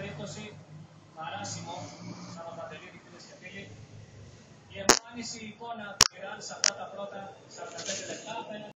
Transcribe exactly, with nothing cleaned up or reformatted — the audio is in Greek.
περίπτωση χαράσιμο Σαββατοκύριακο, κυρίες και φίλοι. Η εμφάνιση εικόνα του Ιράν σε αυτά τα πρώτα σαράντα πέντε λεπτά